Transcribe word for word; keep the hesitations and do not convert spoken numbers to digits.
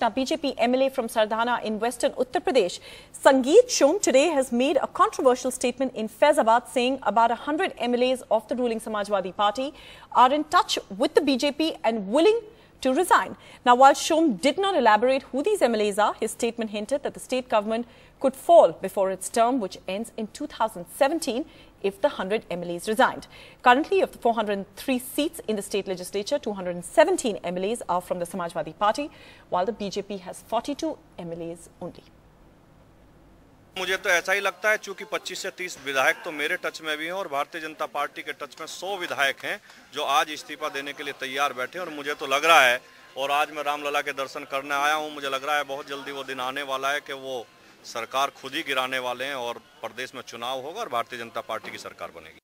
Now, B J P M L A from Sardhana in western Uttar Pradesh, Sangeet Som, today has made a controversial statement in Faizabad saying about one hundred M L As of the ruling Samajwadi Party are in touch with the B J P and willing to resign. Now, while Som did not elaborate who these M L As are, his statement hinted that the state government could fall before its term, which ends in two thousand seventeen, if the one hundred M L As resigned. Currently, of the four hundred three seats in the state legislature, two hundred seventeen M L As are from the Samajwadi Party, while the B J P has forty-two M L As only. मुझे तो ऐसा ही लगता है, चूंकि पच्चीस से तीस विधायक तो मेरे टच में भी हैं और भारतीय जनता पार्टी के टच में सौ विधायक हैं जो आज इस्तीफा देने के लिए तैयार बैठे हैं। और मुझे तो लग रहा है, और आज मैं रामलला के दर्शन करने आया हूं, मुझे लग रहा है बहुत जल्दी वो दिन आने वाला है कि वो सरकार खुद ही गिराने वाले हैं और प्रदेश में चुनाव होगा और भारतीय जनता पार्टी की सरकार बनेगी।